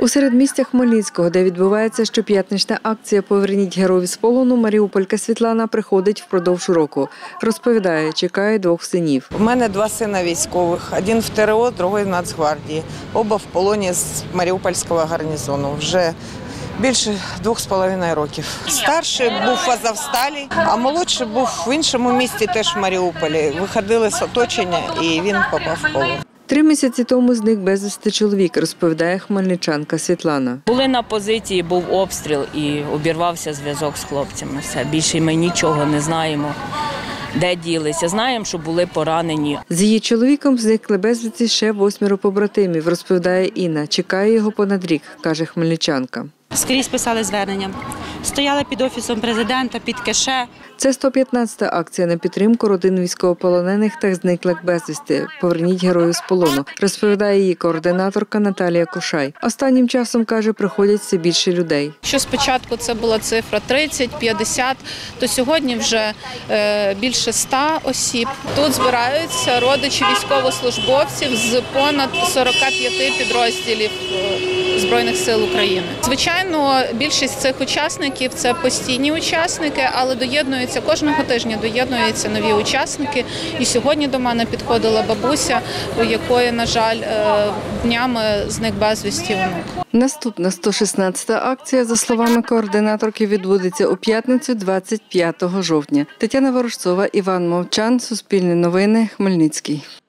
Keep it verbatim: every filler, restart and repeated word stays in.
У середмістя Хмельницького, де відбувається щоп'ятнична акція «Поверніть героїв з полону», маріуполька Світлана приходить впродовж року. Розповідає, чекає двох синів. У мене два сина військових. Один в ТРО, другий в Нацгвардії. Оба в полоні з Маріупольського гарнізону. Вже більше двох з половиною років. Старший був в Азовсталі, а молодший був в іншому місті, теж в Маріуполі. Виходили з оточення і він попав в полон. Три місяці тому зник безвісти чоловік, розповідає хмельничанка Світлана. Були на позиції, був обстріл і обірвався зв'язок з хлопцями. Все, більше ми нічого не знаємо, де ділися. Знаємо, що були поранені. З її чоловіком зникли безвісти ще восьмеро побратимів, розповідає Інна. Чекає його понад рік, каже хмельничанка. Скрізь писали звернення. Стояли під Офісом президента, під кеше. Це сто п'ятнадцята акція на підтримку родин військовополонених та зниклих безвісти. «Поверніть героїв з полону», розповідає її координаторка Наталія Кошай. Останнім часом, каже, приходять все більше людей. Що спочатку це була цифра тридцять - п'ятдесят, то сьогодні вже більше ста осіб. Тут збираються родичі військовослужбовців з понад сорока п'яти підрозділів Збройних сил України. Звичайно, більшість цих учасників – це постійні учасники, але доєднуються кожного тижня, доєднуються нові учасники. І сьогодні до мене підходила бабуся, у якої, на жаль, днями зник безвісти онук. Наступна сто шістнадцята акція, за словами координаторки, відбудеться у п'ятницю двадцять п'ятого жовтня. Тетяна Ворожцова, Іван Мовчан, Суспільне новини, Хмельницький.